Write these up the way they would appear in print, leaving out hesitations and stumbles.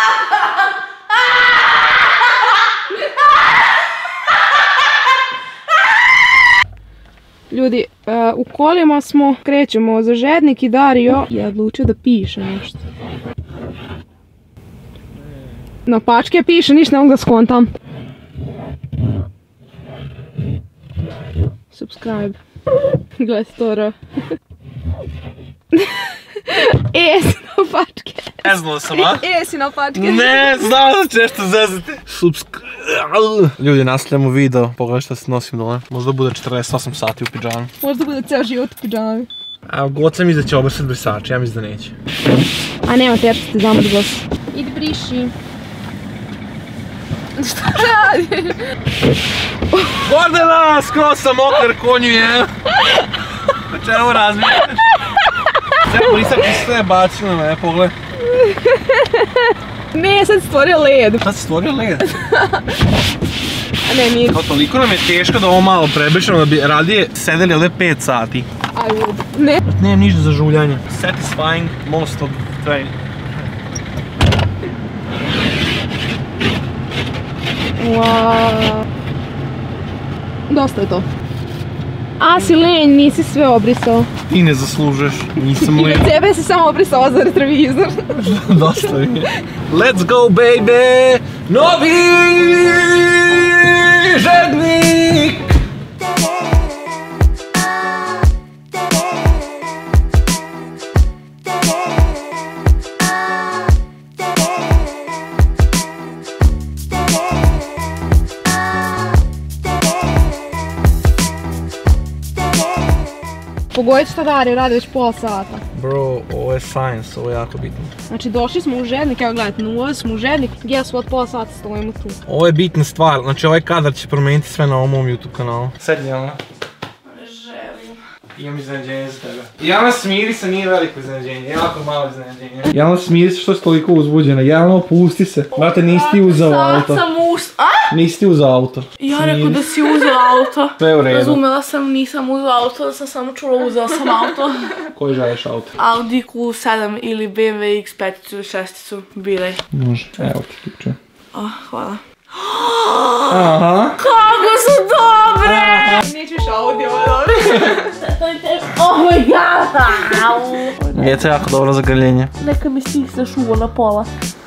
Ljudi, u kolima smo, krećemo za Žednik i Dario je odlučio da piše nešto. Na pačke piše, ništa ne mogu da skontam. Subscribe. Gledajte to ra. Jesi na pačke. Ne znao sam, a? Jesi na pačke. Ne, znao da će nešto zezati. Ljudi, nastavljamo video. Pogledaj šta se nosim dole. Možda bude 48 sati u pidžami. Možda bude ceo život u pidžami. A god sam da će obrsati brisač, ja mislim da neće. A nema teškosti, zamrt glas. Idi briši. Šta radi? Gordana, skroz sam okler konju je. O čemu razmišljaš? Treba brisač i sve bacilo na mene, pogledaj. Ne, sad si stvorio led. Sad si stvorio led? A ne, nije. Toliko nam je teško da ovo malo prebrišemo da bi radije sedeli ovdje 5 sati. Ajde, ne. Nemam ništa za žuljanje. Satisfying most of train. Wow. Dosta je to. A si lenj, nisi sve obrisao. Ti ne zaslužeš, nisam I lenj. na tebe si samo obrisao za retrovizor. Dosta mi je. Let's go baby! Novi Žednik! Pogoditi šta Dario radi već pola sata. Bro, ovo je science, ovo je jako bitno. Znači došli smo u Žednik, evo gledajte, ulazili smo u Žednik, guess what, pola sata stojimo tu. Ovo je bitna stvar, znači ovaj kadar će promijeniti sve na ovom mom YouTube kanalu. Sedni, Jelena. Želim. Imam iznenađenje za tebe. Jelena, smiri se, nije veliko iznenađenje, jako malo iznenađenje. Jelena, smiri se što si toliko uzbuđena. Jelena, opusti se. Brate, nisi ti uzeo auto. Sad sam Nisi ti uzeo auto. Ja rekao da si uzeo auto. Sve u redu. Razumela sam, nisam uzeo auto, da sam samo čula uzeo sam auto. Koji želiš auto? Audi Q7 ili BMW X5 ili 6, biraj. Može, evo ti ključe. Hvala. Aha. Kako su dobre! Neću više Audi, ovo je dobro. Oh my god! Djeca je jako dobro za grljenje. Neka mi stisne šuvo na pola.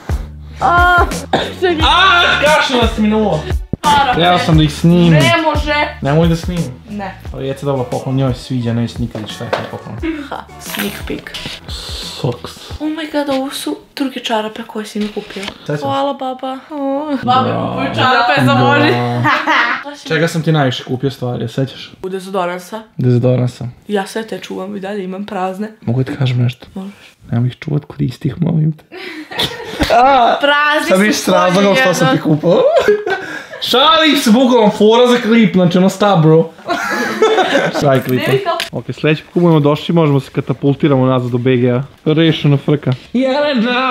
Čekaj. Kašljala si mi na uvo. Trebao sam da ih snimim. Ne može. Nemoj da snimim. Ne. Ali djeca dobro poklon, njoj se sviđa, neće nikad šta je taj poklon. Sneak peek. Soks. Oh my god, ovo su druge čarape koje si mi kupio. Hvala baba. Babi kupuju čarape za Boži. Čega sam ti najviše kupio stvari, sećaš? U dezodoransa. Dezodoransa. Ja sve te čuvam i dalje imam prazne. Mogu ti kažem nešto? Možeš. Nemoj ih čuvat kod istih, molim te. Prazni Sad viš s razlogom što sam ti kupao. Šalim se, bukvalno fora za klip, znači ono sta bro. Kraj klipa. Ok, sljedeći put budemo došli, možemo se katapultiramo nazad do BG-a. Rešeno frka. Jelena,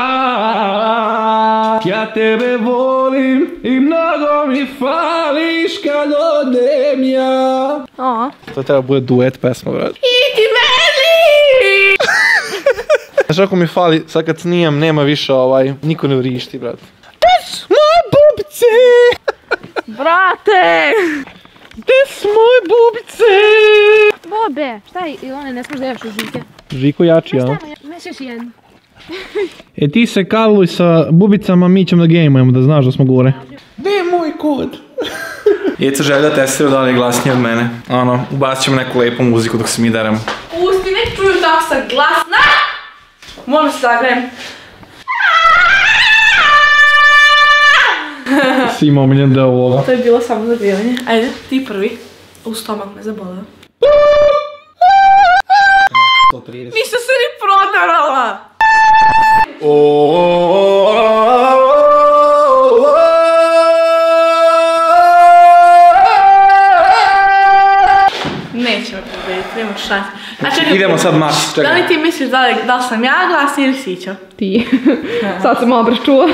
ja tebe volim i mnogo mi fališ kad odem ja. To treba bude duet pesma, brad. Idi meni! Znaš ako mi fali, sad kad snijam, nema više niko ne vrišti, brad. Des moje bubice! Brate! Des moje bubice! Bobe, šta je, Ilone, ne smiješ da jevaš u žike? Žiko jači, jel? Mešaš jedan. E ti se kaluj sa bubicama, mi ćemo da gamujemo, da znaš da smo gore. Gdje je moj kod? Jeca želi da testiraju da li je glasnije od mene. Ono, ubacit ćemo neku lepu muziku dok se mi deremo. Pusti, nek čuju tako sam glasna! Moram se zagrem. Si imao miljen deo ovoga. To je bilo samo zagrevanje. Ajde, ti prvi. U stomak me zaboleo. 130. Nisam se ni prodarala! Neće me pobediti, nema šanse. Idemo sad mač, čekaj. Da li ti misliš da li sam ja glasniji ili Sićo? Ti. Sad sam malo prečula.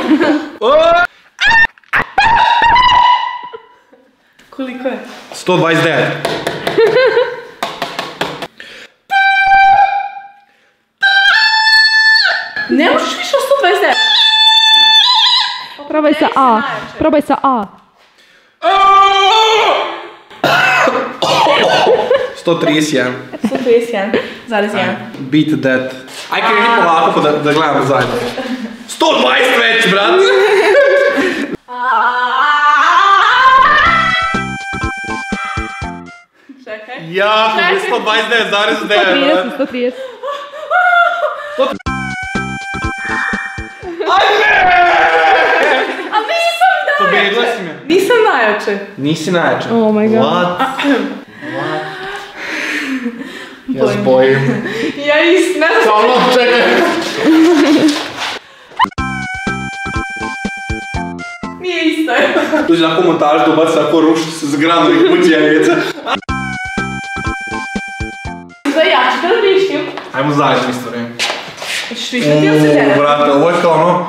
Koliko je? 129. Ne možeš više od 129. Probaj sa A. Probaj sa A. 131. 131,1. Beat that. Aj kreni polako pa da gledamo zajedno. 120 već, brat! Čekaj. Ja, 129,9. 130. A nisam najjače! Pobegla si me. Nisam najjače. Nisi najjača. Oh my god. What? Ja se bojim. Ja isto, ne znam. Samo, čekaj. Nije isto. Tu će na komontaž dobaci ako ruši se zgranu i kući jajeca. Za jače, kada vrištim? Ajmo zajedno isto vrijeme. Hoćeš vrištiti ili se tjera? Brate, ovo je kao ono,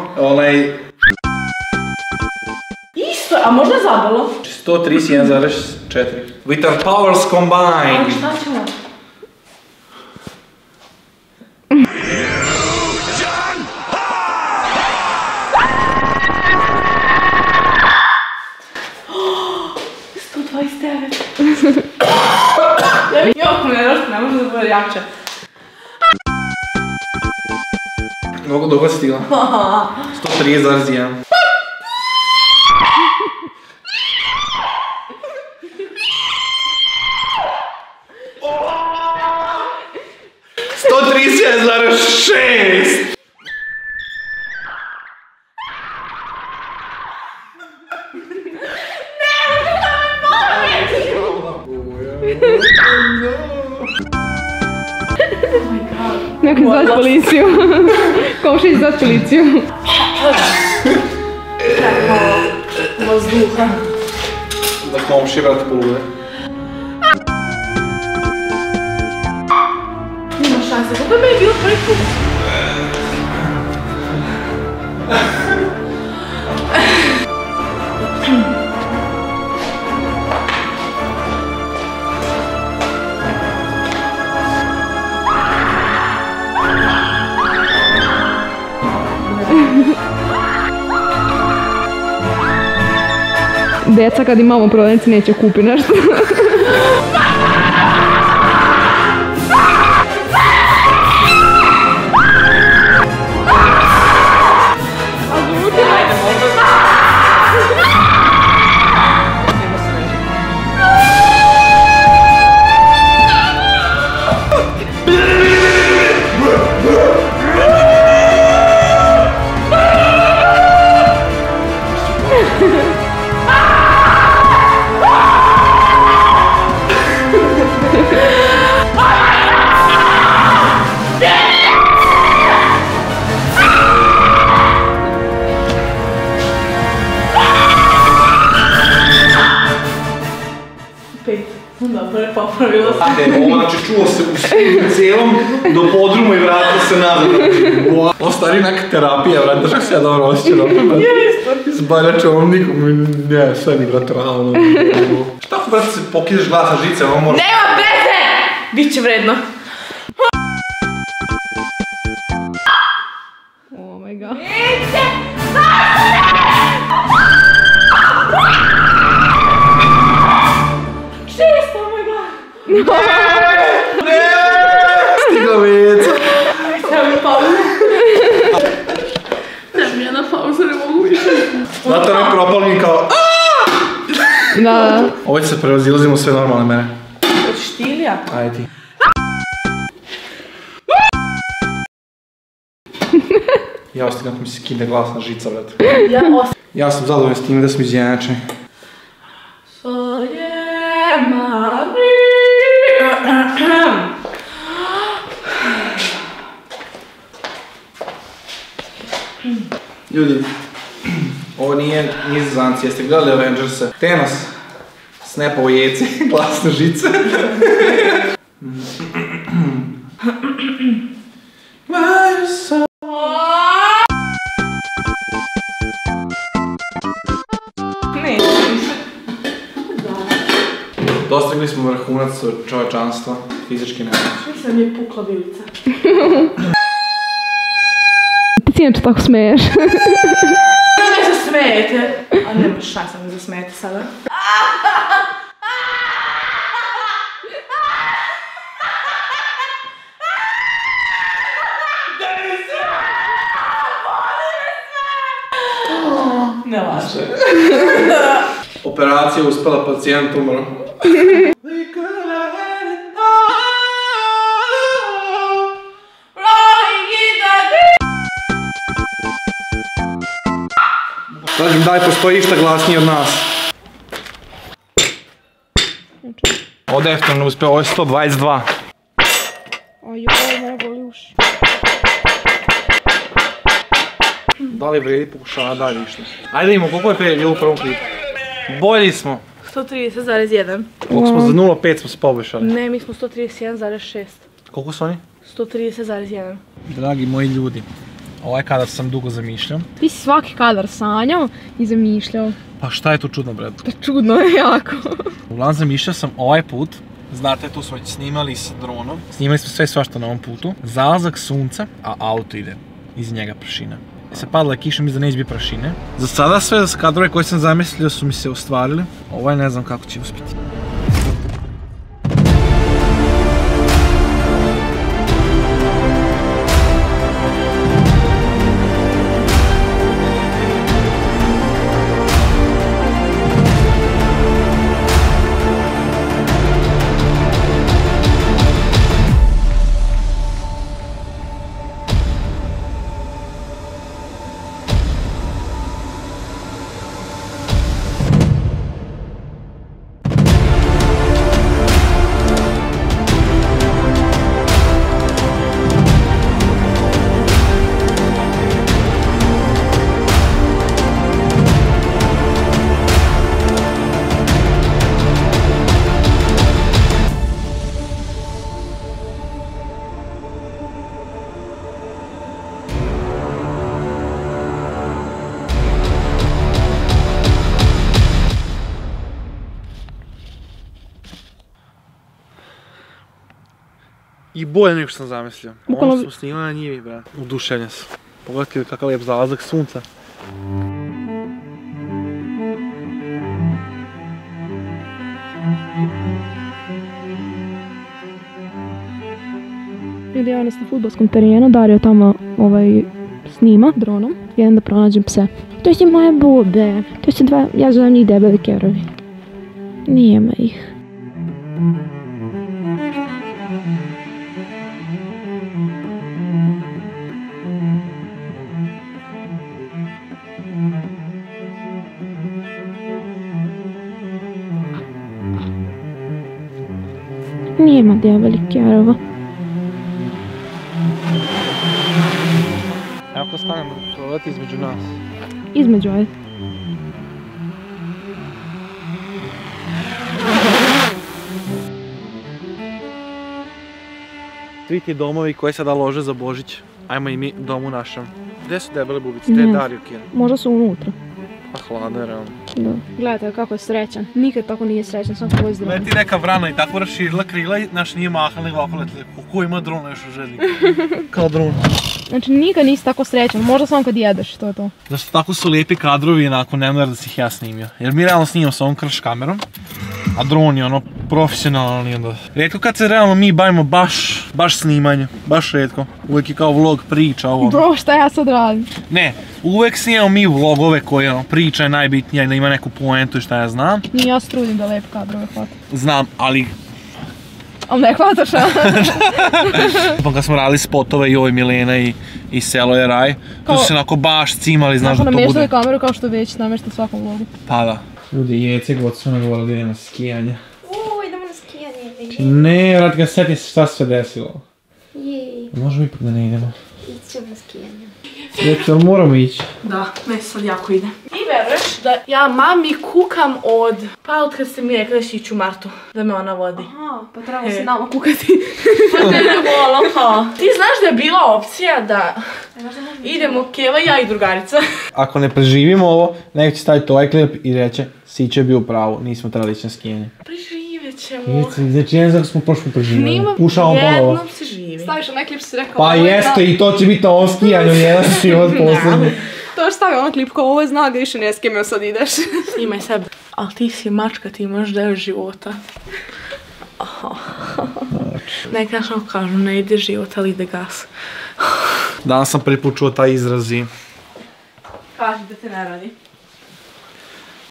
Isto, a možda zabolo? 131,4. With our powers combined. Ali šta ćemo? Jok, ne može da bude jače. Mnogo dugo si stigla. 130,1. Neko zvati policiju. Komšić zvati policiju. Vazduha. Da komši vrat polude. Nima šanse, kako bi je bilo prvi put? Deca kad imamo prodavnici neće kupi nešto. Dobro je popravilo se. Ovo znači čuo se u svijetu cijelom do podruma i vratilo se nazad. Ovo stari neka terapija, vrat, da što se ja dobro osjećam. Izbaljače ovom nikom, ne, sve mi vrat realno. Šta ako vrat se pokideš glas na žice, ovo mora... Nema veze! Biće vredno. Oh my god. Biće! Čisto, oh my god! Stigla veca. Treba mi pauza. Treba mi jedna pauza, ne mogu više. Zato ne propalni kao... Da. Ovo će se prevazilazimo sve normalne mene. Hoćeš ti ili ja? Ajde ti. Ja ostim kako mi se kide glasna žica, vrat. Ja sam zadovoljan s tim da smo izjednačeni. Ljudi, ovo nije Nizozemci, jeste gledali Avengerse? Thanos snapa u jeci, glasne žice. Dostigli smo vrhunac čovečanstva, fizički nemoći. Mislim mi je pukla vilica. Ti inače tako smeješ. Ne se smeješ. smijete sada. Ne laže. Operacija uspela, pacijent umro. Kažem, daj, postoji išta glasnije od nas. Ovo definitivno ne uspio, ovo je 122. Ojoj, mene boli uši. Da li vredi pokušava dalje išta? Ajde imamo, koliko je bilo u prvom klipu? Bolji smo. 130,1. Koliko smo za 0,5 smo se poboljšali? Ne, mi smo 131,6. Koliko su oni? 130,1. Dragi moji ljudi, ovaj kadar sam dugo zamišljao. Ti si svaki kadar sanjao i zamišljao. Pa šta je tu čudno, Brad? Pa čudno je jako. Uglavnom zamišljao sam ovaj put, znate, tu smo već snimali s dronom. Snimali smo sve svašta na ovom putu. Zalazak sunca, a auto ide. Iz njega prašina. Se padla je kiša, mislim da neće biti prašine. Za sada sve kadrove koje sam zamislio su mi se ostvarili. Ovaj ne znam kako će uspjeti. I bolje nego što sam zamislio. Ono smo snimali na njivi, brat. Uduševljen sam. Pogledajte kakav lijep zalazak sunca. Ljudi, ja nas na fudbalskom terijenu, Dario tamo snima dronom i onda pronađem pse. To su moje bube, to su dva, ja zovem njih debeli kerovi. Nijema ih. Nijema debeli kerova. Evo kad stanem, proleti između nas. Između, ajde. Svi ti domovi koji sada lože za Božić, ajmo i mi domu našem. Gdje su debele bubice? Gdje je Dario kjer? Možda su unutra. Pa hladno je realno. Da. Gledajte kako je srećan. Nikad tako nije srećan, sam tvoj zdravljen. Leti neka vrana i tako raširila krila i naš nije mahal nego ovako letili. Ko ima drona još u želji? Kao dron. Znači nikad nisi tako srećan, možda samo kad jedeš, to je to. Zašto tako su lijepi kadrovi, onako ne mora da si ih ja snimio. Jer mi realno snimamo s ovom krš kamerom, a dron je ono profesionalni i onda. Rijetko kad se realno mi bavimo baš snimanjem, baš rijetko. Uvijek je kao vlog priča ovo. Bro, šta ja sad radim? Ne, uvijek snimamo mi vlogove koje ono, priča je najbitnija i da ima neku poentu i šta ja znam. Nije, ja se trudim da lijepe kadrove hvatam. Znam, ali... Ali ne hvataš, a? Pa kad smo radili spotove i ovo je Milena i Selo je raj, tu su se onako baš cimali, znaš da to bude. Namještali kameru kao što već namješta svakom vlogu. Pa da. Ljudi, jece god su nagovorili da idemo na skijanje. Idemo na skijanje. Ne, vrat ga seti se šta se desilo. Jej. Možemo ipak da ne idemo. Ićemo na skijanje. Jece, ali moramo ići. Da, meni sad jako ide. I veruješ da ja mami kukam od kad ste mi rekli da će ići u martu, da me ona vodi. Aha, pa trebamo se nama kukati. Pa ne volim, ha. Ti znaš da je bila opcija da idemo Keva, ja i drugarica. Ako ne preživimo ovo, neko će staviti ovaj klip i reće Siće je bio u pravu, nismo trebali ići na skijanje. Preživjet ćemo. Znači, ne znam kako smo prošli preživjeli. Pušamo ponovo. Jednom se živi. Staviš onaj klip si rekao. Pa jeste i to će biti na ovom skijanju, jedan život posljednji. To još stavio on klip kao ovo je znak da više ne s kime sad ideš. Snimaj sebe. Ali ti si mačka, ti imaš 9 života. Neka što kažu, ne ide život, ali ide gas. Danas sam prvi put čuo taj izraz i... Kaži da te ne radi.